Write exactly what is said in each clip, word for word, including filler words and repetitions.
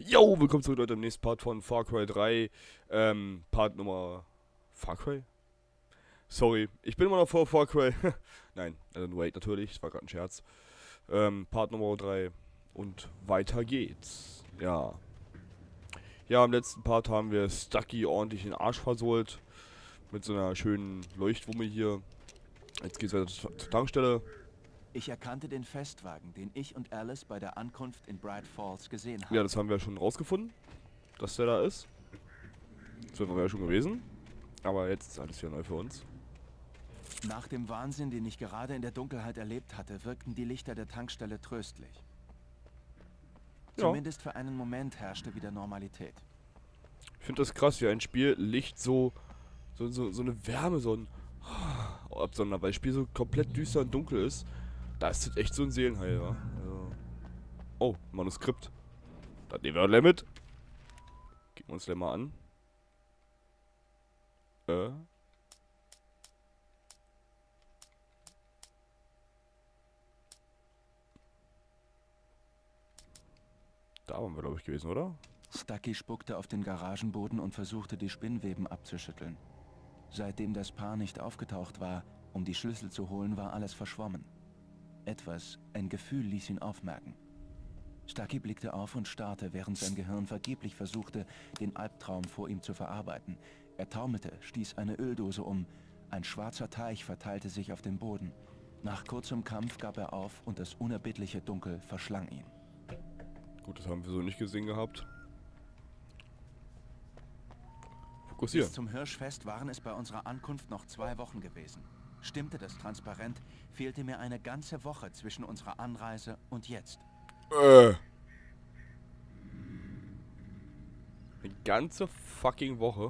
Jo, willkommen zurück Leute im nächsten Part von Far Cry drei. Ähm, Part Nummer... Far Cry? Sorry, ich bin immer noch vor Far Cry. Nein, Alan Wake natürlich, das war gerade ein Scherz. Ähm, Part Nummer drei. Und weiter geht's. Ja. Ja, im letzten Part haben wir Stucky ordentlich den Arsch versohlt. Mit so einer schönen Leuchtwumme hier. Jetzt geht's weiter zur zur Tankstelle. Ich erkannte den Festwagen, den ich und Alice bei der Ankunft in Bright Falls gesehen haben. Ja, das haben wir schon rausgefunden, dass der da ist. Das wäre ja schon gewesen. Aber jetzt ist alles wieder neu für uns. Nach dem Wahnsinn, den ich gerade in der Dunkelheit erlebt hatte, wirkten die Lichter der Tankstelle tröstlich. Ja. Zumindest für einen Moment herrschte wieder Normalität. Ich finde das krass, wie ein Spiel Licht so, so, so, so eine Wärme, so ein absondert, weil das Spiel so komplett düster und dunkel ist. Da ist das echt so ein Seelenheil, ja. Also. Oh, Manuskript. Das nehmen wir gleich mit. Gucken wir uns gleich mal an. Äh. Da waren wir, glaube ich, gewesen, oder? Stucky spuckte auf den Garagenboden und versuchte, die Spinnweben abzuschütteln. Seitdem das Paar nicht aufgetaucht war, um die Schlüssel zu holen, war alles verschwommen. Etwas, ein Gefühl ließ ihn aufmerken. Stucky blickte auf und starrte, während sein Gehirn vergeblich versuchte, den Albtraum vor ihm zu verarbeiten. Er taumelte, stieß eine Öldose um. Ein schwarzer Teich verteilte sich auf dem Boden. Nach kurzem Kampf gab er auf und das unerbittliche Dunkel verschlang ihn. Gut, das haben wir so nicht gesehen gehabt. Fokussieren. Bis zum Hirschfest waren es bei unserer Ankunft noch zwei Wochen gewesen. Stimmte das transparent, fehlte mir eine ganze Woche zwischen unserer Anreise und jetzt. Äh. Eine ganze fucking Woche.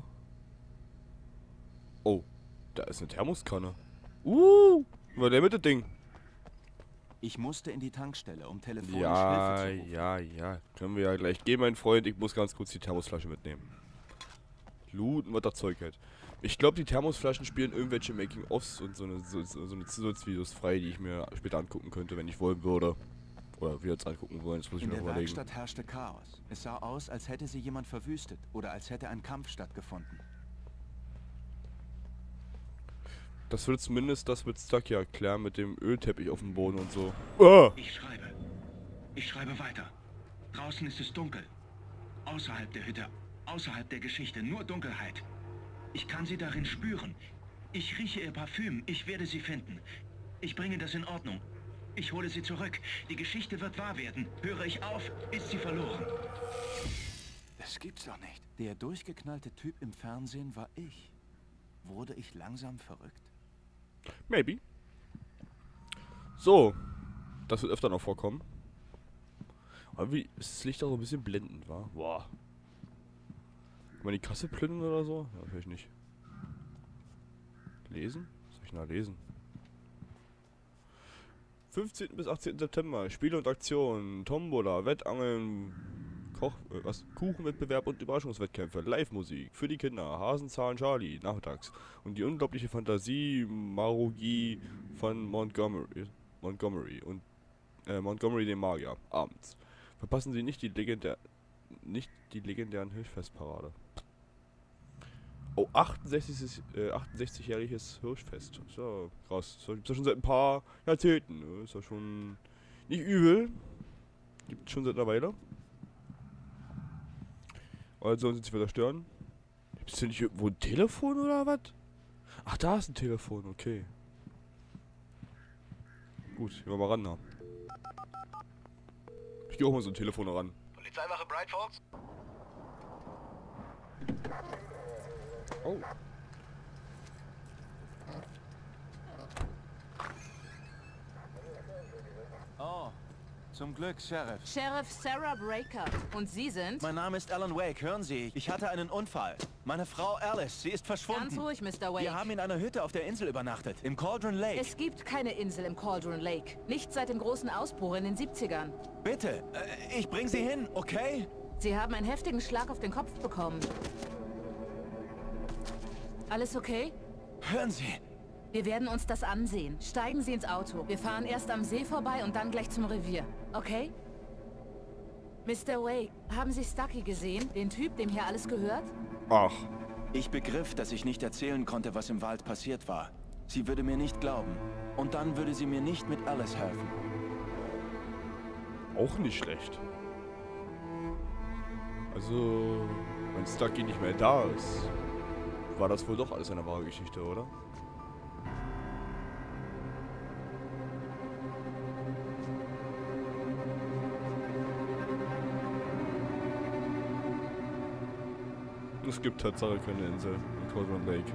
Oh, da ist eine Thermoskanne. Uh, war der mit dem Ding. Ich musste in die Tankstelle, um telefonisch Ja, Hilfe zu rufen. ja, ja. Können wir ja gleich gehen, mein Freund. Ich muss ganz kurz die Thermosflasche mitnehmen. Looten, was das Zeug hält. Ich glaube, die Thermosflaschen spielen irgendwelche Making-ofs und so eine, so, so eine Zusatzvideos frei, die ich mir später angucken könnte, wenn ich wollen würde. Oder wir jetzt angucken wollen, das muss ich In mir der noch überlegen. Werkstatt herrschte Chaos. Es sah aus, als hätte sie jemand verwüstet oder als hätte ein Kampf stattgefunden. Das würde zumindest das mit Stucky erklären, mit dem Ölteppich auf dem Boden und so. Ah! Ich schreibe. Ich schreibe weiter. Draußen ist es dunkel. Außerhalb der Hütte. Außerhalb der Geschichte. Nur Dunkelheit. Ich kann sie darin spüren. Ich rieche ihr Parfüm. Ich werde sie finden. Ich bringe das in Ordnung. Ich hole sie zurück. Die Geschichte wird wahr werden. Höre ich auf, ist sie verloren. Das gibt's doch nicht. Der durchgeknallte Typ im Fernsehen war ich. Wurde ich langsam verrückt? Maybe. So. Das wird öfter noch vorkommen. Aber wie ist das Licht auch so ein bisschen blendend, wa? Boah. Kann man die Kasse plündern oder so? Ja, vielleicht nicht. Lesen? Was soll ich denn da lesen? fünfzehnten bis achtzehnten September. Spiele und Aktionen. Tombola, Wettangeln, Koch, äh, was? Kuchenwettbewerb und Überraschungswettkämpfe. Live-Musik. Für die Kinder. Hasenzahlen Charlie. Nachmittags. Und die unglaubliche Fantasie, Marugie von Montgomery. Montgomery. Und äh, Montgomery den Magier. Abends. Verpassen Sie nicht die legendär nicht die legendären Hirschfestparade. Oh, achtundsechzig, äh, achtundsechzigjähriges Hirschfest. Ist ja krass. Das gibt's ja schon seit ein paar Jahrzehnten. Ne? Ist ja schon nicht übel. Gibt schon seit einer Weile. Also sollen sie sich wieder stören. Gibt's denn nicht irgendwo ein Telefon oder was? Ach, da ist ein Telefon, okay. Gut, gehen wir mal ran da. Ich gehe auch mal so ein Telefon ran. Polizeiwache Bright Falls? Oh. Oh, zum Glück, Sheriff. Sheriff Sarah Breaker. Und Sie sind? Mein Name ist Alan Wake, hören Sie. Ich hatte einen Unfall. Meine Frau Alice, sie ist verschwunden. Ganz ruhig, Mister Wake. Wir haben in einer Hütte auf der Insel übernachtet, im Cauldron Lake. Es gibt keine Insel im Cauldron Lake. Nicht seit dem großen Ausbruch in den siebzigern. Bitte, äh, ich bring Sie hin, okay? Sie haben einen heftigen Schlag auf den Kopf bekommen. Alles okay? Hören Sie. Wir werden uns das ansehen. Steigen Sie ins Auto. Wir fahren erst am See vorbei und dann gleich zum Revier. Okay? Mister Wake, haben Sie Stucky gesehen? Den Typ, dem hier alles gehört? Ach. Ich begriff, dass ich nicht erzählen konnte, was im Wald passiert war. Sie würde mir nicht glauben. Und dann würde sie mir nicht mit Alice helfen. Auch nicht schlecht. Also, wenn Stucky nicht mehr da ist, war das wohl doch alles eine wahre Geschichte, oder? Es gibt Tatsache keine Insel in Cauldron Lake.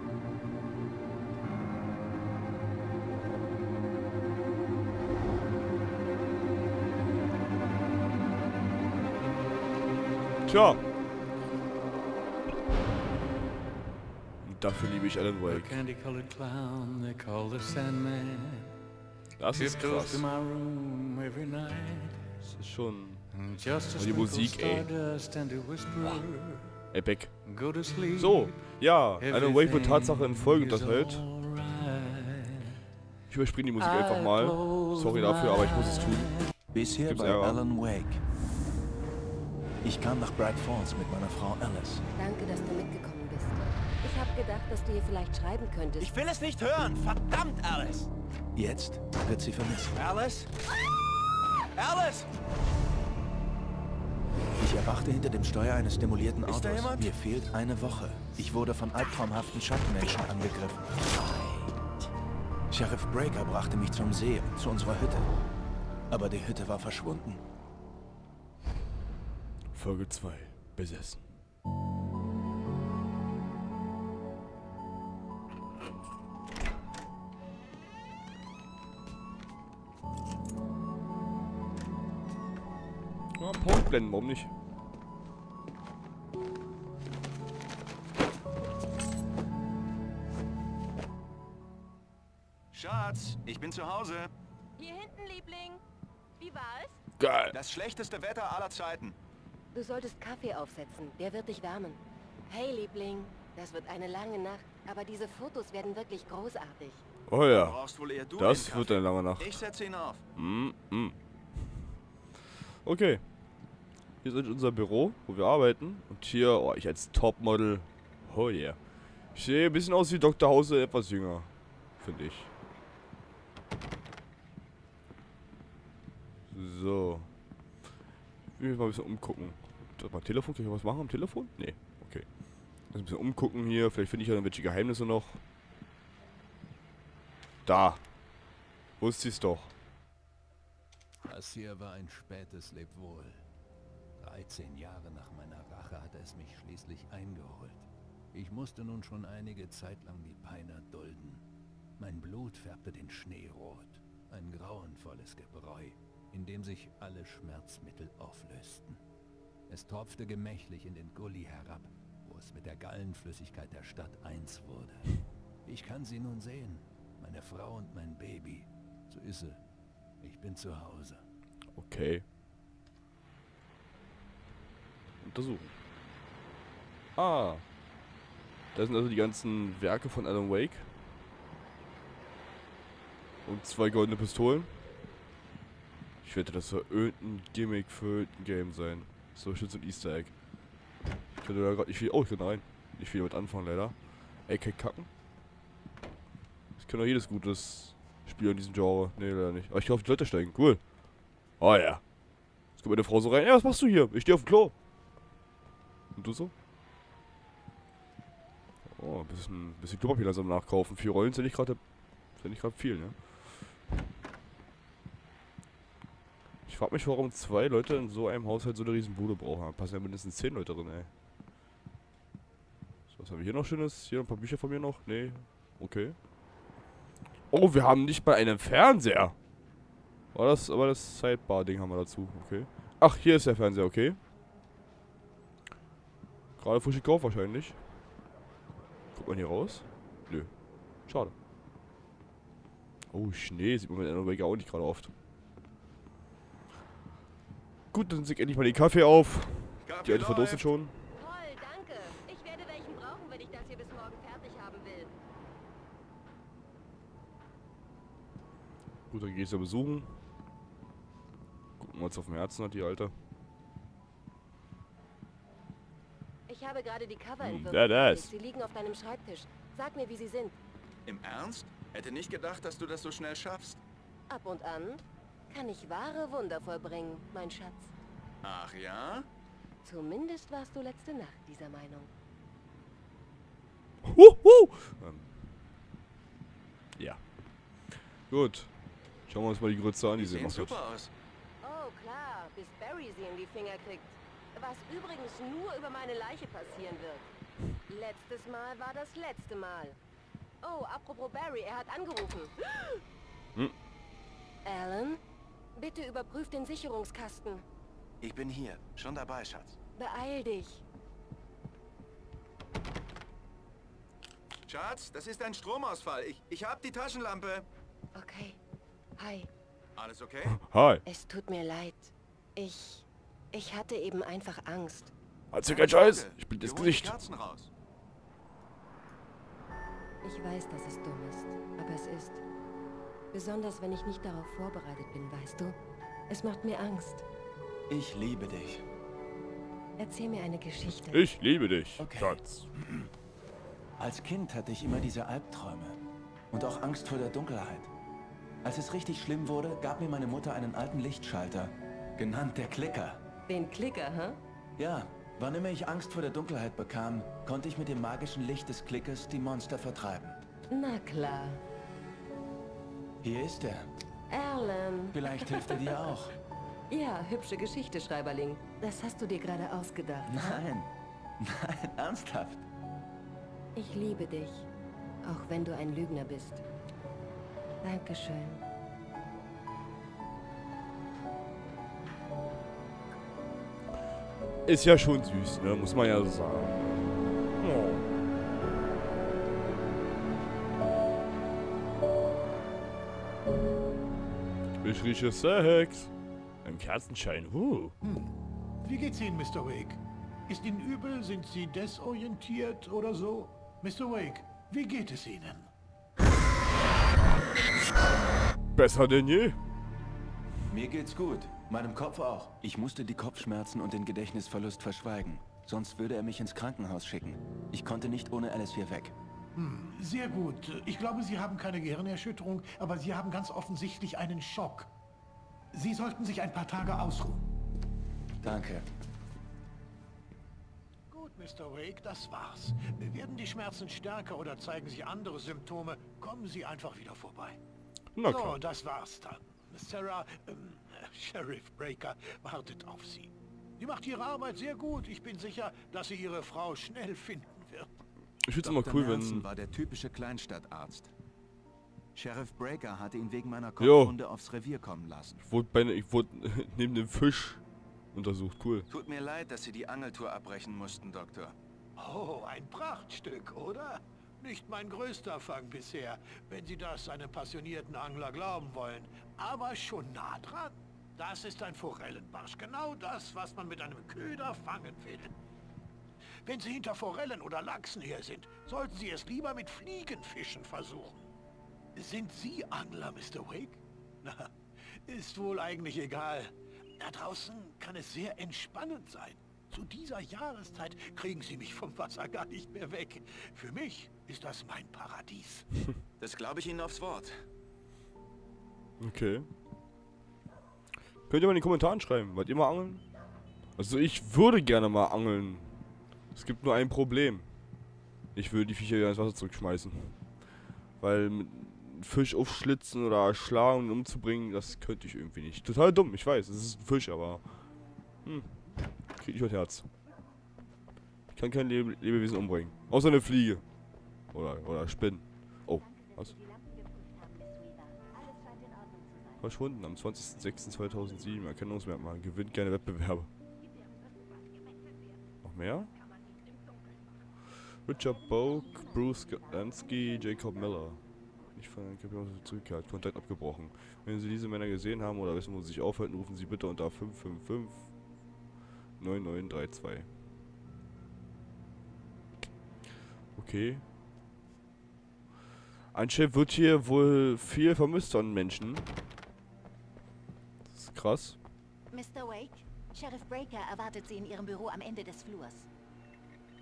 Tja. Und dafür liebe ich Alan Wake. Das ist krass. Das ist schon... Und die Musik, ey. Boah. Epic. So, ja, Alan Wake wird Tatsache in Folge unterteilt. Ich überspringe die Musik einfach mal. Sorry dafür, aber ich muss es tun. Bisher bei Alan Wake. Ich kam nach Bright Falls mit meiner Frau Alice. Danke, dass du mitgekommen bist. Ich habe gedacht, dass du ihr vielleicht schreiben könntest. Ich will es nicht hören! Verdammt, Alice! Jetzt wird sie vermisst. Alice? Alice! Ich erwachte hinter dem Steuer eines demolierten Autos. Ist da jemand? Mir fehlt eine Woche. Ich wurde von albtraumhaften Schattenmenschen angegriffen. Sheriff Breaker brachte mich zum See und zu unserer Hütte. Aber die Hütte war verschwunden. Folge zwei. Besessen. Ja, Punkt blenden, warum nicht? Schatz, ich bin zu Hause. Hier hinten, Liebling. Wie war es? Geil. Das schlechteste Wetter aller Zeiten. Du solltest Kaffee aufsetzen. Der wird dich wärmen. Hey, Liebling. Das wird eine lange Nacht. Aber diese Fotos werden wirklich großartig. Oh ja. Brauchst wohl eher du Das den wird Kaffee. eine lange Nacht. Ich setze ihn auf. Mm, mm. Okay. Hier ist unser Büro, wo wir arbeiten. Und hier, oh, ich als Topmodel. Oh yeah. Ich sehe ein bisschen aus wie Doktor Hause, etwas jünger. Finde ich. So. Ich will mich mal ein bisschen umgucken. Soll ich mal Telefon? Kann ich was machen am Telefon? Nee. Okay. Also ein bisschen umgucken hier. Vielleicht finde ich ja irgendwelche Geheimnisse noch. Da. Wusste ich's doch. Das hier war ein spätes Lebwohl. dreizehn Jahre nach meiner Rache hatte es mich schließlich eingeholt. Ich musste nun schon einige Zeit lang die Peiner dulden. Mein Blut färbte den Schnee rot. Ein grauenvolles Gebräu, in dem sich alle Schmerzmittel auflösten. Es tropfte gemächlich in den Gully herab, wo es mit der Gallenflüssigkeit der Stadt eins wurde. Ich kann sie nun sehen, meine Frau und mein Baby. So ist sie. Ich bin zu Hause. Okay. Untersuchen. Ah. Das sind also die ganzen Werke von Alan Wake. Und zwei goldene Pistolen. Ich wette, das soll irgendein Gimmick für irgendein Game sein. So schön so ein Easter Egg. Ich könnte da gerade nicht viel... Oh, ich kann rein. Nicht viel damit anfangen, leider. A K kacken. Ich kenne doch jedes gutes Spiel in diesem Genre. Nee, leider nicht. Aber ich kann auf die Leute steigen. Cool. Oh ja. Jetzt kommt meine Frau so rein. Ja, was machst du hier? Ich stehe auf dem Klo. Und du so? Oh, ein bisschen, bisschen Klopapier langsam nachkaufen. Vier Rollen sind nicht gerade sind nicht gerade viel, ne? Ich frage mich, warum zwei Leute in so einem Haushalt so eine riesen Bude brauchen. Da passen ja mindestens zehn Leute drin, ey. So, was haben wir hier noch Schönes? Hier ein paar Bücher von mir noch? Nee. Okay. Oh, wir haben nicht mal einen Fernseher. War das, aber das Sidebar-Ding haben wir dazu. Okay. Ach, hier ist der Fernseher, okay. Gerade frisch gekauft wahrscheinlich. Guckt man hier raus? Nö. Schade. Oh, Schnee sieht man mit Alan Wake auch nicht gerade oft. Gut, dann sieg endlich mal den Kaffee auf. Kaffee Die alte verdurstet schon. Toll, danke. Ich werde welchen brauchen, wenn ich das hier bis morgen fertig haben will. Gut, dann gehst du besuchen. Gucken, was auf dem Herzen hat, die Alte. Ich habe gerade die Coverentwürfe. Wer das? Sie liegen auf deinem Schreibtisch. Sag mir, wie sie sind. Im Ernst? Hätte nicht gedacht, dass du das so schnell schaffst. Ab und an kann ich wahre Wunder vollbringen, mein Schatz. Ach ja? Zumindest warst du letzte Nacht dieser Meinung. Huhu. Ähm. Ja. Gut. Schauen wir uns mal die Grütze an, die Die sie sehen gemacht hat. super aus. Oh klar, bis Barry sie in die Finger kriegt. Was übrigens nur über meine Leiche passieren wird. Letztes Mal war das letzte Mal. Oh, apropos Barry, er hat angerufen. Hm. Alan, bitte überprüf den Sicherungskasten. Ich bin hier. Schon dabei, Schatz. Beeil dich. Schatz, das ist ein Stromausfall. Ich, ich hab die Taschenlampe. Okay. Hi. Alles okay? Hi. Es tut mir leid. Ich... Ich hatte eben einfach Angst. Hat's kein Scheiß. Ich bin Wir das holen Gesicht. die Kerzen raus. Ich weiß, dass es dumm ist, aber es ist. Besonders wenn ich nicht darauf vorbereitet bin, weißt du? Es macht mir Angst. Ich liebe dich. Erzähl mir eine Geschichte. Ich liebe dich, Okay. Schatz. Als Kind hatte ich immer diese Albträume. Und auch Angst vor der Dunkelheit. Als es richtig schlimm wurde, gab mir meine Mutter einen alten Lichtschalter. Genannt der Klicker. Den Klicker, hä? Ja, wann immer ich Angst vor der Dunkelheit bekam, konnte ich mit dem magischen Licht des Klickers die Monster vertreiben. Na klar. Hier ist er. Alan. Vielleicht hilft er dir auch. Ja, hübsche Geschichte, Schreiberling. Das hast du dir gerade ausgedacht. Nein. Nein, ernsthaft. Ich liebe dich. Auch wenn du ein Lügner bist. Dankeschön. Ist ja schon süß, ne? Muss man ja so sagen. Oh. Ich rieche Sex. Im Kerzenschein. Uh. Wie geht's Ihnen, Mister Wake? Ist Ihnen übel? Sind Sie desorientiert oder so? Mister Wake, wie geht es Ihnen? Besser denn je. Mir geht's gut. Meinem Kopf auch. Ich musste die Kopfschmerzen und den Gedächtnisverlust verschweigen. Sonst würde er mich ins Krankenhaus schicken. Ich konnte nicht ohne Alice hier weg. Hm, sehr gut. Ich glaube, Sie haben keine Gehirnerschütterung, aber Sie haben ganz offensichtlich einen Schock. Sie sollten sich ein paar Tage ausruhen. Danke. Gut, Mister Wake, das war's. Werden die Schmerzen stärker oder zeigen sich andere Symptome, kommen Sie einfach wieder vorbei. Na So, klar. das war's dann. Sarah, ähm, Sheriff Breaker wartet auf Sie. Sie macht ihre Arbeit sehr gut. Ich bin sicher, dass sie ihre Frau schnell finden wird. Ich find's immer cool, Manson wenn... war der typische Kleinstadtarzt. Sheriff Breaker hatte ihn wegen meiner Jo. Kopfwunde aufs Revier kommen lassen. Ich wurde, bei, ich wurde neben dem Fisch untersucht. Cool. Tut mir leid, dass Sie die Angeltour abbrechen mussten, Doktor. Oh, ein Prachtstück, oder? Nicht mein größter Fang bisher, wenn Sie das einem passionierten Angler glauben wollen. Aber schon nah dran. Das ist ein Forellenbarsch. Genau das, was man mit einem Köder fangen will. Wenn Sie hinter Forellen oder Lachsen her sind, sollten Sie es lieber mit Fliegenfischen versuchen. Sind Sie Angler, Mister Wake? Na, ist wohl eigentlich egal. Da draußen kann es sehr entspannend sein. Zu dieser Jahreszeit kriegen Sie mich vom Wasser gar nicht mehr weg. Für mich ist das mein Paradies. Das glaube ich Ihnen aufs Wort. Okay. Könnt ihr mal in den Kommentaren schreiben. Wollt ihr mal angeln? Also ich würde gerne mal angeln. Es gibt nur ein Problem. Ich würde die Viecher wieder ins Wasser zurückschmeißen. Weil mit Fisch aufschlitzen oder erschlagen und umzubringen, das könnte ich irgendwie nicht. Total dumm, ich weiß. Es ist ein Fisch, aber... Hm. Krieg ich mein Herz. Ich kann kein Lebe Lebewesen umbringen. Außer eine Fliege. Oder, oder Spinnen. Oh, was? Verschwunden am zwanzigsten sechsten zweitausendsieben. Erkennungsmerkmal. Gewinnt gerne Wettbewerbe. Noch mehr? Richard Boak, Bruce Gansky, Jacob Miller. Nicht von den Kapitel zurückgekehrt. Kontakt abgebrochen. Wenn Sie diese Männer gesehen haben oder wissen, wo sie sich aufhalten, rufen Sie bitte unter fünf fünf fünf neun neun drei zwei. Okay. Anscheinend wird hier wohl viel vermisst an Menschen. Das ist krass. Mister Wake, Sheriff Breaker erwartet Sie in Ihrem Büro am Ende des Flurs.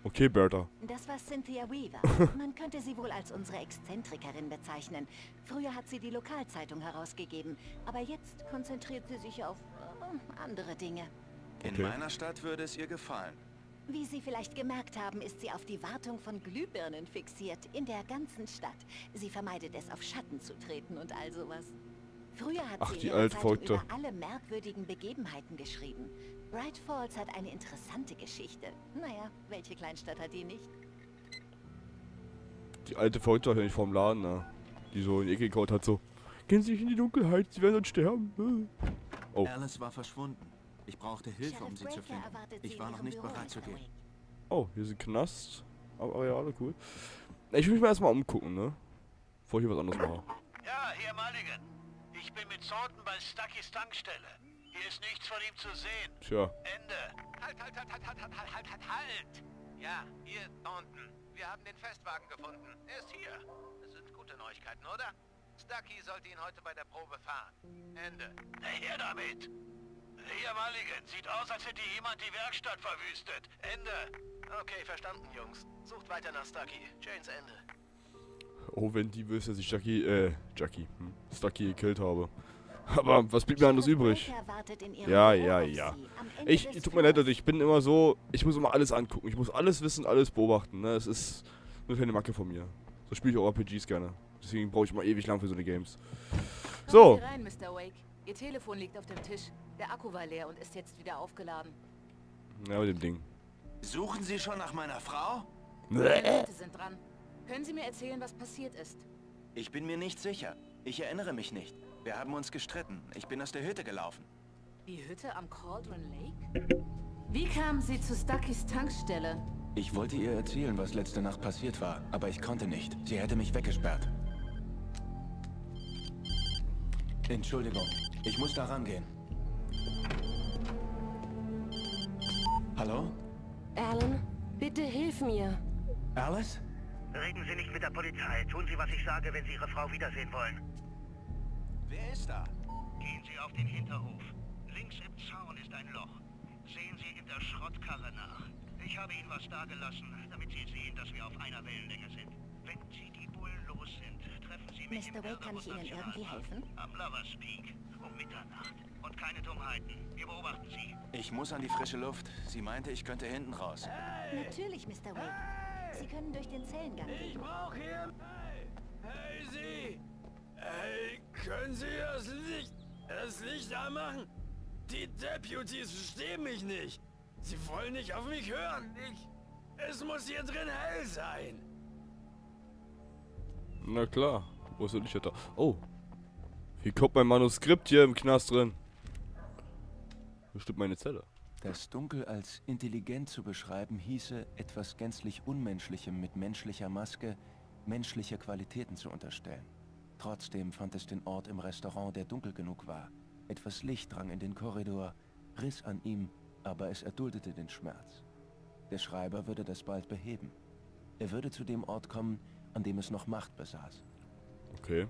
Okay, Bertha. Das war Cynthia Weaver. Man könnte sie wohl als unsere Exzentrikerin bezeichnen. Früher hat sie die Lokalzeitung herausgegeben, aber jetzt konzentriert sie sich auf äh, andere Dinge. In Okay. meiner Stadt würde es ihr gefallen. Wie Sie vielleicht gemerkt haben, ist sie auf die Wartung von Glühbirnen fixiert, in der ganzen Stadt. Sie vermeidet es, auf Schatten zu treten und all sowas. Früher hat Ach, sie die in ihrer alte Zeitung Verrückte. über alle merkwürdigen Begebenheiten geschrieben. Bright Falls hat eine interessante Geschichte. Naja, welche Kleinstadt hat die nicht? Die alte Verrückte hier nicht vorm Laden, ne? Die so in die Ecke gekaut hat, so. Gehen Sie nicht in die Dunkelheit, Sie werden dann sterben. Oh. Alice war verschwunden. Ich brauchte Hilfe, um Sheriff sie zu Breaker finden. erwartet sie Ich in war noch ihrem nicht Büro, bereit zu Mister gehen. Wake. Oh, hier ist ein Knast. Aber Areale, cool. Ich will mich mal erstmal umgucken, ne? Bevor ich hier was anderes mache. Ja, hier Mulligan. Ich bin mit Thornton bei Stuckys Tankstelle. Hier ist nichts von ihm zu sehen. Tja. Ende. Halt, halt, halt, halt, halt, halt, halt, halt, halt, halt! Ja, hier, Thornton. Wir haben den Festwagen gefunden. Er ist hier. Das sind gute Neuigkeiten, oder? Stucky sollte ihn heute bei der Probe fahren. Ende. Na, her damit. Hier Mulligan. Sieht aus, als hätte jemand die Werkstatt verwüstet. Ende. Okay, verstanden, Jungs. Sucht weiter nach Stucky. Janes Ende. Oh, wenn die wüsste, dass ich Jackie, äh, Jackie, hm, Stucky gekillt habe. Aber was blieb mir anderes Sheriff übrig? Breaker wartet in ihrem Ja, Büro ja, auf ja. Sie, am Ende Ich, des tut mir leid, Flurs. Leute, ich bin immer so, ich muss immer alles angucken. Ich muss alles wissen, alles beobachten, ne? Es ist eine kleine Macke von mir. So spiele ich auch R P Gs gerne. Deswegen brauche ich mal ewig lang für so eine Games. Kommen So. Sie rein, Mister Wake. Ihr Telefon liegt auf dem Tisch. Der Akku war leer und ist jetzt wieder aufgeladen. Ja, mit dem Ding. Suchen Sie schon nach meiner Frau? Meine Leute sind dran. Können Sie mir erzählen, was passiert ist? Ich bin mir nicht sicher. Ich erinnere mich nicht. Wir haben uns gestritten. Ich bin aus der Hütte gelaufen. Die Hütte am Cauldron Lake? Wie kamen Sie zu Stuckys Tankstelle? Ich wollte ihr erzählen, was letzte Nacht passiert war, aber ich konnte nicht. Sie hätte mich weggesperrt. Entschuldigung, ich muss da rangehen. Hallo? Alan, bitte hilf mir. Alice? Reden Sie nicht mit der Polizei. Tun Sie, was ich sage, wenn Sie Ihre Frau wiedersehen wollen. Wer ist da? Gehen Sie auf den Hinterhof. Links im Zaun ist ein Loch. Sehen Sie in der Schrottkarre nach. Ich habe Ihnen was dagelassen, damit Sie sehen, dass wir auf einer Wellenlänge sind. Wenn Sie die Bullen los sind, treffen Sie mich Mister im Wake, kann ich Ihnen irgendwie helfen? Am Lovers Peak um Mitternacht. Und keine Dummheiten. Wir beobachten Sie. Ich muss an die frische Luft. Sie meinte, ich könnte hinten raus. Natürlich, Mister Wake. Sie können durch den Zellengang Ich gehen. brauche hier... Hey, hey Sie! Hey, können Sie das Licht... das Licht anmachen? Die Deputies verstehen mich nicht. Sie wollen nicht auf mich hören. Ich... Es muss hier drin hell sein. Na klar. Wo ist der Licht da? Oh. Hier kommt mein Manuskript hier im Knast drin. Bestimmt meine Zelle. Das Dunkel als intelligent zu beschreiben, hieße, etwas gänzlich Unmenschlichem mit menschlicher Maske menschliche Qualitäten zu unterstellen. Trotzdem fand es den Ort im Restaurant, der dunkel genug war. Etwas Licht drang in den Korridor, riss an ihm, aber es erduldete den Schmerz. Der Schreiber würde das bald beheben. Er würde zu dem Ort kommen, an dem es noch Macht besaß. Okay.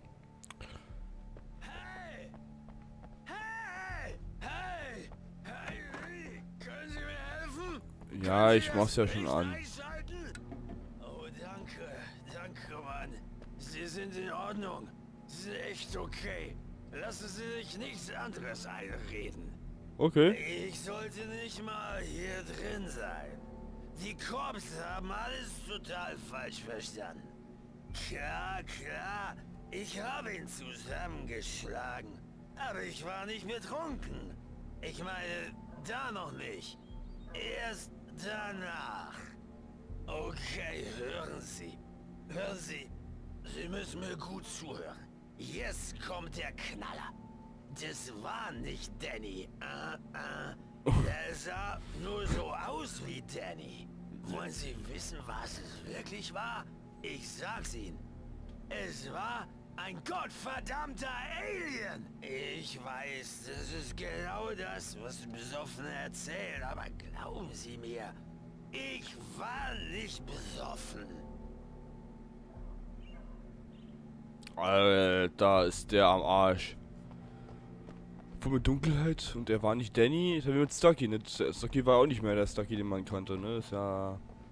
Hey! Hey! Hey! Hey! Können Sie mir helfen? Ja, Können ich Sie mach's das ja schon Licht an. einschalten? Oh, danke. Danke, Mann. Sie sind in Ordnung. Sie sind echt okay. Lassen Sie sich nichts anderes einreden. Okay. Ich sollte nicht mal hier drin sein. Die Cops haben alles total falsch verstanden. Klar, klar, ich habe ihn zusammengeschlagen. Aber ich war nicht betrunken. Ich meine, da noch nicht. Erst danach. Okay, hören Sie. Hören Sie. Sie müssen mir gut zuhören. Jetzt kommt der Knaller. Das war nicht Danny. Uh, uh. Der sah nur so aus wie Danny. Wollen Sie wissen, was es wirklich war? Ich sag's Ihnen. Es war ein gottverdammter Alien. Ich weiß, das ist genau das, was Besoffene erzählen. Aber glauben Sie mir, ich war nicht besoffen. Alter, ist der am Arsch. Voll mit Dunkelheit und er war nicht Danny, ist ja wie mit Stucky, ne? Stucky war auch nicht mehr der Stucky, den man kannte, ne? Ist ja...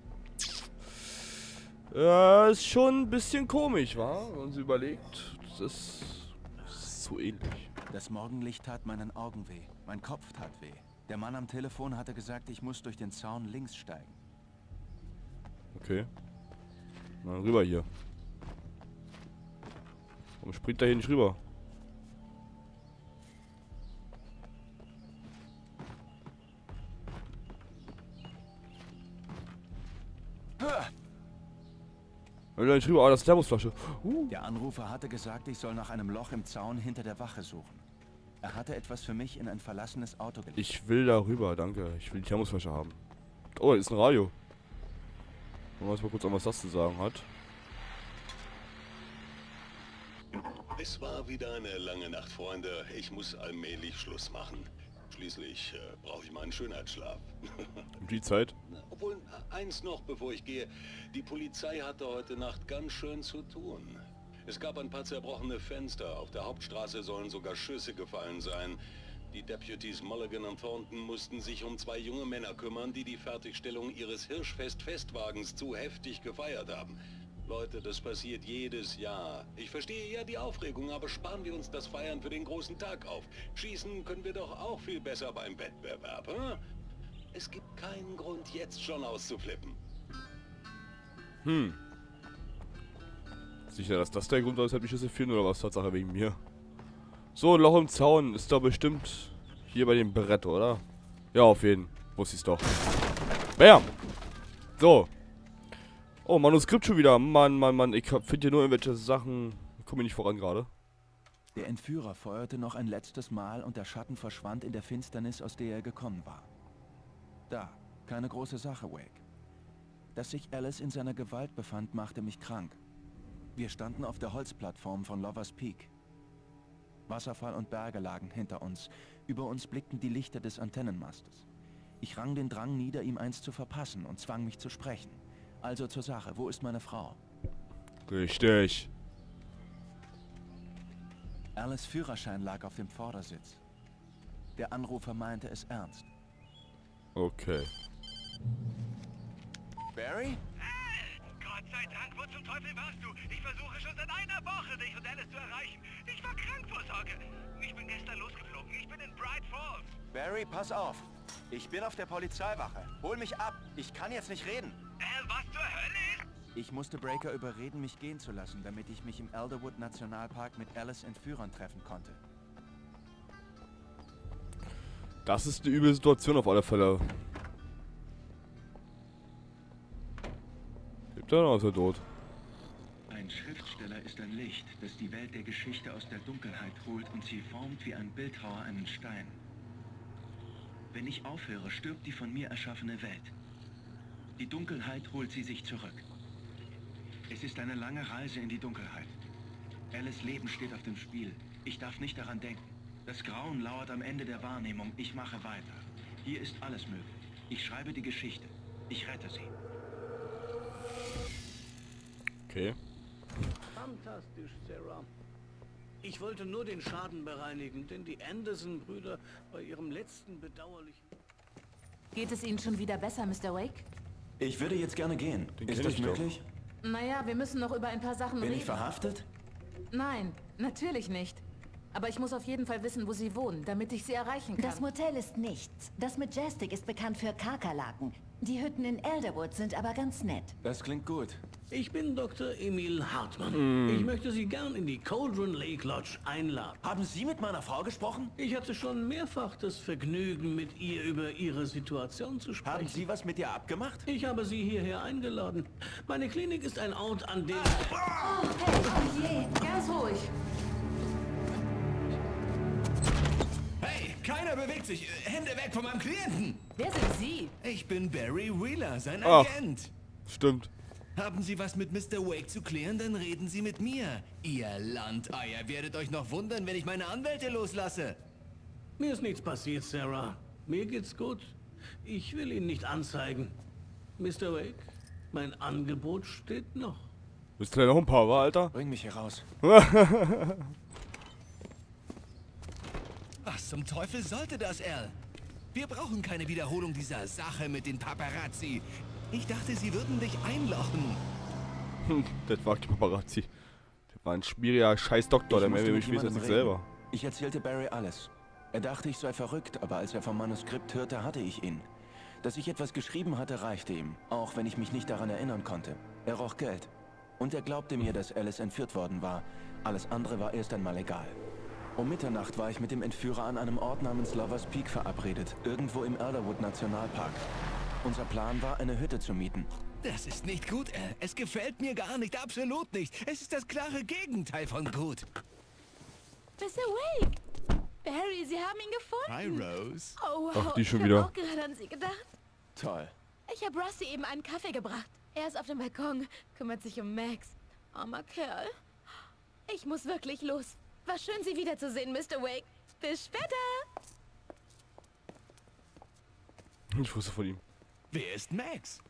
Ja, ist schon ein bisschen komisch, wa? Wenn man sich überlegt. Das ist, das ist so ähnlich. Das Morgenlicht tat meinen Augen weh. Mein Kopf tat weh. Der Mann am Telefon hatte gesagt, ich muss durch den Zaun links steigen. Okay. Na, rüber hier. Warum springt er hier nicht rüber? Will er nicht rüber? Ah, das ist Thermosflasche. Uh. Der Anrufer hatte gesagt, ich soll nach einem Loch im Zaun hinter der Wache suchen. Er hatte etwas für mich in ein verlassenes Auto gelegt. Ich will da rüber, danke. Ich will die Thermosflasche haben. Oh, da ist ein Radio. Wollen wir uns mal kurz an, was das zu sagen hat. Es war wieder eine lange Nacht, Freunde. Ich muss allmählich Schluss machen. Schließlich äh, brauche ich meinen Schönheitsschlaf. Um die Zeit? Obwohl, eins noch, bevor ich gehe. Die Polizei hatte heute Nacht ganz schön zu tun. Es gab ein paar zerbrochene Fenster. Auf der Hauptstraße sollen sogar Schüsse gefallen sein. Die Deputies Mulligan und Thornton mussten sich um zwei junge Männer kümmern, die die Fertigstellung ihres Hirschfest-Festwagens zu heftig gefeiert haben. Leute, das passiert jedes Jahr. Ich verstehe ja die Aufregung, aber sparen wir uns das Feiern für den großen Tag auf. Schießen können wir doch auch viel besser beim Wettbewerb, hm? Es gibt keinen Grund, jetzt schon auszuflippen. Hm. Sicher, dass das der Grund war, weshalb ich Schüsse fielen, oder was? Tatsache wegen mir. So, ein Loch im Zaun ist doch bestimmt hier bei dem Brett, oder? Ja, auf jeden Fall. Wusste ich's doch. Bam! So. Oh, Manuskript schon wieder. Mann, Mann, Mann. Ich finde hier nur irgendwelche Sachen. Ich komme nicht voran gerade. Der Entführer feuerte noch ein letztes Mal und der Schatten verschwand in der Finsternis, aus der er gekommen war. Da. Keine große Sache, Wake. Dass sich Alice in seiner Gewalt befand, machte mich krank. Wir standen auf der Holzplattform von Lovers Peak. Wasserfall und Berge lagen hinter uns. Über uns blickten die Lichter des Antennenmastes. Ich rang den Drang nieder, ihm eins zu verpassen und zwang mich zu sprechen. Also zur Sache, wo ist meine Frau? Richtig. Alice' Führerschein lag auf dem Vordersitz. Der Anrufer meinte es ernst. Okay. Barry? Gott sei Dank, wo zum Teufel warst du? Ich versuche schon seit einer Woche, dich und Alice zu erreichen. Ich war krank vor Sorge. Ich bin gestern losgeflogen. Ich bin in Bright Falls. Barry, pass auf. Ich bin auf der Polizeiwache. Hol mich ab. Ich kann jetzt nicht reden. Äh, was zur Hölle? Ich musste Breaker überreden, mich gehen zu lassen, damit ich mich im Elderwood Nationalpark mit Alice Entführern treffen konnte. Das ist eine üble Situation auf alle Fälle. Lebt er noch, ist er tot? Ein Schriftsteller ist ein Licht, das die Welt der Geschichte aus der Dunkelheit holt und sie formt wie ein Bildhauer einen Stein. Wenn ich aufhöre, stirbt die von mir erschaffene Welt. Die Dunkelheit holt sie sich zurück. Es ist eine lange Reise in die Dunkelheit. Alice' Leben steht auf dem Spiel. Ich darf nicht daran denken. Das Grauen lauert am Ende der Wahrnehmung. Ich mache weiter. Hier ist alles möglich. Ich schreibe die Geschichte. Ich rette sie. Okay. Fantastisch, Sarah. Ich wollte nur den Schaden bereinigen, denn die Anderson-Brüder bei ihrem letzten bedauerlichen... Geht es Ihnen schon wieder besser, Mister Wake? Ich würde jetzt gerne gehen. Ist das möglich? Naja, wir müssen noch über ein paar Sachen Bin reden. ich verhaftet? Nein, natürlich nicht. Aber ich muss auf jeden Fall wissen, wo Sie wohnen, damit ich Sie erreichen kann. Das Motel ist nichts. Das Majestic ist bekannt für Kakerlaken. Die Hütten in Elderwood sind aber ganz nett. Das klingt gut. Ich bin Doktor Emil Hartmann. Mm. Ich möchte Sie gern in die Cauldron Lake Lodge einladen. Haben Sie mit meiner Frau gesprochen? Ich hatte schon mehrfach das Vergnügen, mit ihr über Ihre Situation zu sprechen. Haben Sie was mit ihr abgemacht? Ich habe Sie hierher eingeladen. Meine Klinik ist ein Ort, an dem... Oh, hey, oh je, ganz ruhig. Hey, keiner bewegt sich. Hände weg von meinem Klienten. Wer sind Sie? Ich bin Barry Wheeler, sein Ach. Agent. Stimmt. Haben Sie was mit Mister Wake zu klären, dann reden Sie mit mir. Ihr Landeier werdet euch noch wundern, wenn ich meine Anwälte loslasse. Mir ist nichts passiert, Sarah. Mir geht's gut. Ich will ihn nicht anzeigen. Mister Wake, mein Angebot steht noch. Bist du denn noch ein paar, wa, Alter? Bring mich hier raus. Was zum Teufel sollte das, Al? Wir brauchen keine Wiederholung dieser Sache mit den Paparazzi. Ich dachte, sie würden dich einlochen. Das war kein Paparazzi. Das war ein schmieriger scheiß Doktor, der mehr wie mich weiß als ich selber. Ich erzählte Barry alles. Er dachte, ich sei verrückt, aber als er vom Manuskript hörte, hatte ich ihn. Dass ich etwas geschrieben hatte, reichte ihm, auch wenn ich mich nicht daran erinnern konnte. Er roch Geld. Und er glaubte mir, dass Alice entführt worden war. Alles andere war erst einmal egal. Um Mitternacht war ich mit dem Entführer an einem Ort namens Lovers Peak verabredet, irgendwo im Elderwood Nationalpark. Unser Plan war, eine Hütte zu mieten. Das ist nicht gut, Al. Es gefällt mir gar nicht, absolut nicht. Es ist das klare Gegenteil von gut. Mister Wake! Barry, Sie haben ihn gefunden. Hi, Rose. Oh, wow. Ach, die schon ich wieder. hab auch gerade an Sie gedacht. Toll. Ich habe Rusty eben einen Kaffee gebracht. Er ist auf dem Balkon, kümmert sich um Max. Armer Kerl. Ich muss wirklich los. War schön, Sie wiederzusehen, Mister Wake. Bis später. Ich wusste von ihm. Wer ist Max?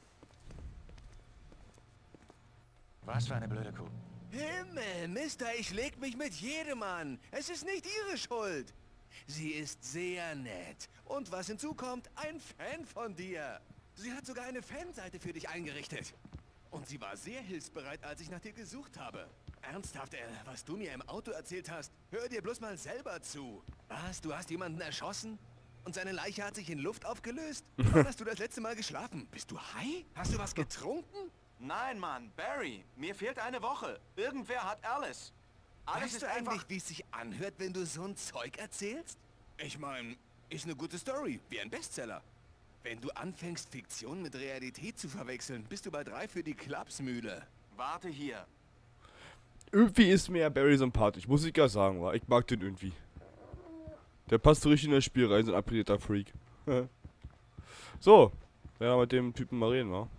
Was für eine blöde Kuh. Himmel, Mister, ich leg mich mit jedem an. Es ist nicht Ihre Schuld. Sie ist sehr nett. Und was hinzukommt, ein Fan von dir. Sie hat sogar eine Fanseite für dich eingerichtet. Und sie war sehr hilfsbereit, als ich nach dir gesucht habe. Ernsthaft, äh, was du mir im Auto erzählt hast, hör dir bloß mal selber zu. Was, du hast jemanden erschossen? Und seine Leiche hat sich in Luft aufgelöst? Wann hast du das letzte Mal geschlafen? Bist du high? Hast du was getrunken? Nein, Mann, Barry, mir fehlt eine Woche. Irgendwer hat Alice. Alles Weißt ist du einfach... eigentlich, wie es sich anhört, wenn du so ein Zeug erzählst? Ich meine, ist eine gute Story, wie ein Bestseller. Wenn du anfängst, Fiktion mit Realität zu verwechseln, bist du bei drei für die Klapsmühle. Warte hier. Irgendwie ist mir ja Barry sympathisch, muss ich gar sagen, wa? Ich mag den irgendwie. Der passt so richtig in das Spiel rein, so ein abgedrehter Freak. So, ja, mit dem Typen mal reden, wa?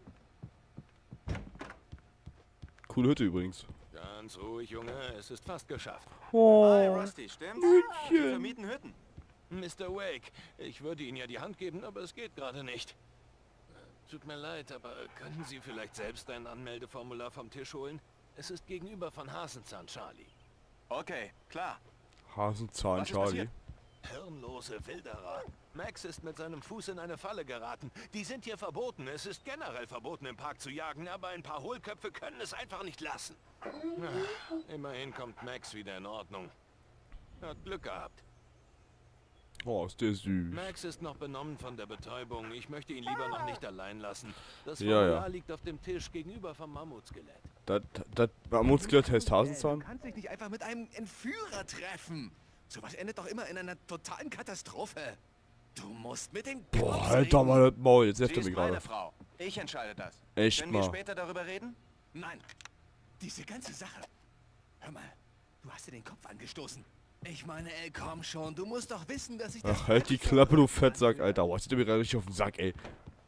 Coole Hütte übrigens. Ganz ruhig, Junge, es ist fast geschafft. Oh, Hi, Rusty, stimmt's? Wir vermieten Hütten. Mister Wake, ich würde Ihnen ja die Hand geben, aber es geht gerade nicht. Tut mir leid, aber könnten Sie vielleicht selbst ein Anmeldeformular vom Tisch holen? Es ist gegenüber von Hasenzahn Charlie. Okay, klar. Hasenzahn Was ist Charlie. passiert? Hirnlose Wilderer. Max ist mit seinem Fuß in eine Falle geraten. Die sind hier verboten. Es ist generell verboten, im Park zu jagen, aber ein paar Hohlköpfe können es einfach nicht lassen. Ach, immerhin kommt Max wieder in Ordnung. Er hat Glück gehabt. Oh, ist der süß. Max ist noch benommen von der Betäubung. Ich möchte ihn lieber noch nicht allein lassen. Das Ja, Formular ja. liegt auf dem Tisch gegenüber vom Mammutskelett. Das, das Mammutskelett heißt Du Hasenzahn? kannst dich nicht einfach mit einem Entführer treffen. Sowas endet doch immer in einer totalen Katastrophe. Du musst mit den Boah, Cops halt doch reden. mal das Maul, jetzt Sie nervt er ist mich meine gerade. Frau. Ich entscheide das. Echt Können wir mal. später darüber reden? Nein, diese ganze Sache. Hör mal, du hast dir den Kopf angestoßen. Ich meine, ey, komm schon, du musst doch wissen, dass ich das... Ach, halt die Klappe, du Fettsack, Alter. Boah, jetzt zieht er mir gerade richtig auf den Sack, ey.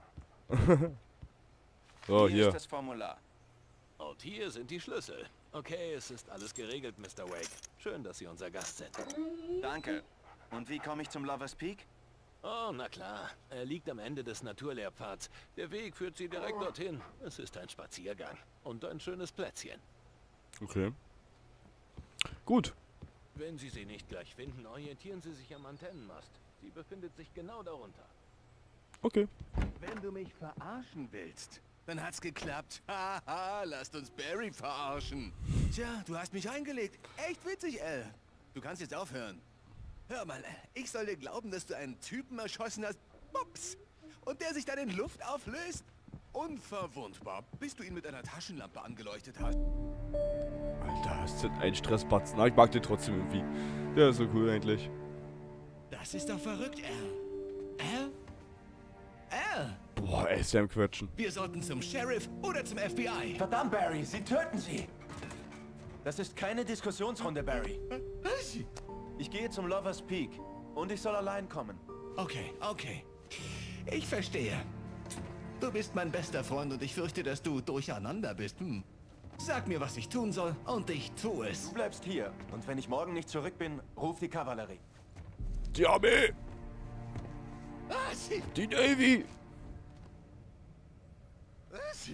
So, Hier hier. ist das Formular. Und hier sind die Schlüssel. Okay, es ist alles geregelt, Mister Wake. Schön, dass Sie unser Gast sind. Danke. Und wie komme ich zum Lovers Peak? Oh, na klar. Er liegt am Ende des Naturlehrpfads. Der Weg führt Sie direkt dorthin. Es ist ein Spaziergang. Und ein schönes Plätzchen. Okay. Gut. Wenn Sie sie nicht gleich finden, orientieren Sie sich am Antennenmast. Sie befindet sich genau darunter. Okay. Wenn du mich verarschen willst, dann hat's geklappt. Haha, lasst uns Barry verarschen. Tja, du hast mich eingelegt. Echt witzig, Al. Du kannst jetzt aufhören. Hör mal, ich soll dir glauben, dass du einen Typen erschossen hast. Ups. Und der sich dann in Luft auflöst? Unverwundbar, bis du ihn mit einer Taschenlampe angeleuchtet hast. Alter, ist das ein Stressbatzen. Aber ich mag den trotzdem irgendwie. Der ist so cool eigentlich. Das ist doch verrückt, Al. Al? Al? Boah, er ist ja im Quetschen. Wir sollten zum Sheriff oder zum F B I. Verdammt, Barry, sie töten sie! Das ist keine Diskussionsrunde, Barry. Was? Ich gehe zum Lovers Peak. Und ich soll allein kommen. Okay, okay. Ich verstehe. Du bist mein bester Freund und ich fürchte, dass du durcheinander bist. Hm. Sag mir, was ich tun soll und ich tue es. Du bleibst hier. Und wenn ich morgen nicht zurück bin, ruf die Kavallerie. Die Armee! Was? Die Navy! Was?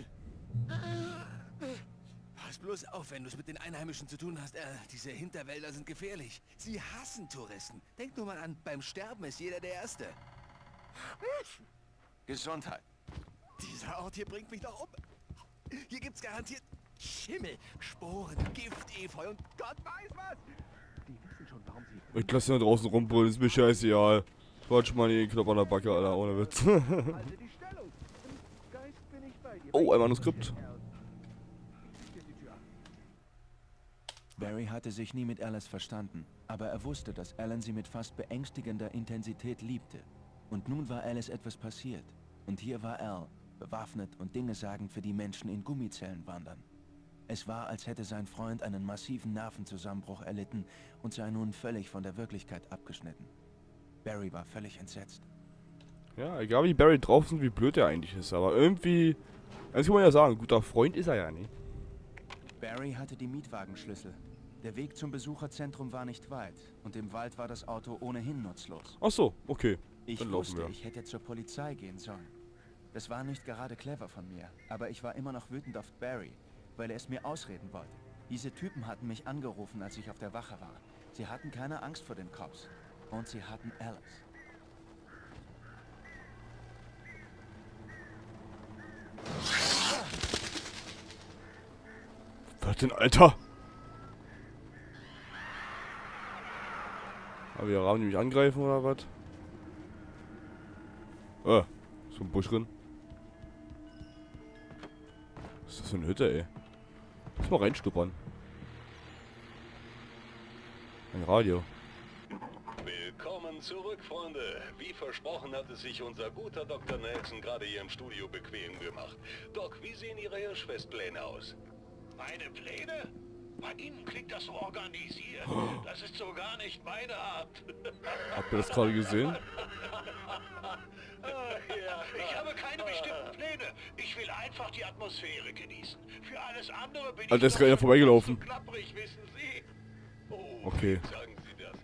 Pass bloß auf, wenn du es mit den Einheimischen zu tun hast. Äh, diese Hinterwälder sind gefährlich. Sie hassen Touristen. Denk nur mal an, beim Sterben ist jeder der Erste. Gesundheit. Dieser Ort hier bringt mich doch um. Hier gibt's garantiert Schimmel, Sporen, Gift, Efeu und Gott weiß was. Die wissen schon, warum sie... Ich lasse ihn da draußen rumbrüllen, ist mir scheißegal. Quatsch mal den Knopf an der Backe, Alter, ohne Witz. Oh, ein Manuskript. Barry hatte sich nie mit Alice verstanden, aber er wusste, dass Alan sie mit fast beängstigender Intensität liebte. Und nun war Alice etwas passiert. Und hier war Al, bewaffnet und Dinge sagend für die Menschen in Gummizellen wandern. Es war, als hätte sein Freund einen massiven Nervenzusammenbruch erlitten und sei nun völlig von der Wirklichkeit abgeschnitten. Barry war völlig entsetzt. Ja, egal wie Barry drauf ist und wie blöd er eigentlich ist, aber irgendwie, das kann man ja sagen, ein guter Freund ist er ja nicht. Barry hatte die Mietwagenschlüssel. Der Weg zum Besucherzentrum war nicht weit und im Wald war das Auto ohnehin nutzlos. Ach so, okay. Ich Dann laufen wusste, wir. ich hätte zur Polizei gehen sollen. Das war nicht gerade clever von mir, aber ich war immer noch wütend auf Barry, weil er es mir ausreden wollte. Diese Typen hatten mich angerufen, als ich auf der Wache war. Sie hatten keine Angst vor den Cops. Und sie hatten Alice. Was denn, Alter? Aber wir haben die mich angreifen oder was? Äh, so ein Busch drin. Was ist das für eine Hütte, ey? Lass mal reinstuppern. Ein Radio. Willkommen zurück, Freunde. Wie versprochen hat es sich unser guter Doktor Nelson gerade hier im Studio bequem gemacht. Doc, wie sehen Ihre Hirschfestpläne aus? Meine Pläne? Bei Ihnen klingt das so organisiert. Das ist so gar nicht meine Art. Habt ihr das gerade gesehen? Ich habe keine bestimmten Pläne. Ich will einfach die Atmosphäre genießen. Für alles andere bin Alter, ich ist gerade einer vorbeigelaufen. so klapprig, wissen Sie. Oh, Okay. sagen Sie das.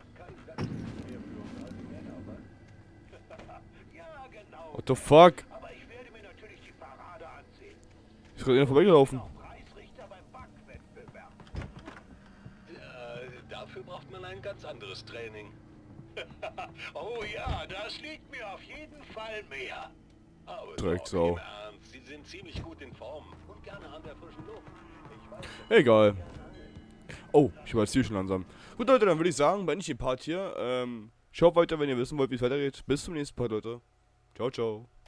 Ja, genau. What the fuck? Aber ich werde mir natürlich die Parade ansehen. Ist gerade einer vorbeigelaufen. Preisrichter beim Backwettbewerb. Ja, dafür braucht man ein ganz anderes Training. Oh ja, das liegt mir auf jeden Fall mehr. Aber Drecksau. Doc, im Ernst, Sie sind ziemlich gut in Form und gerne an der frischen Luft. Ich weiß, Egal. Oh, ich war jetzt hier schon langsam. Gut, Leute, dann würde ich sagen, beende ich den Part hier. Ähm, schaut weiter, wenn ihr wissen wollt, wie es weitergeht. Bis zum nächsten Part, Leute. Ciao, ciao.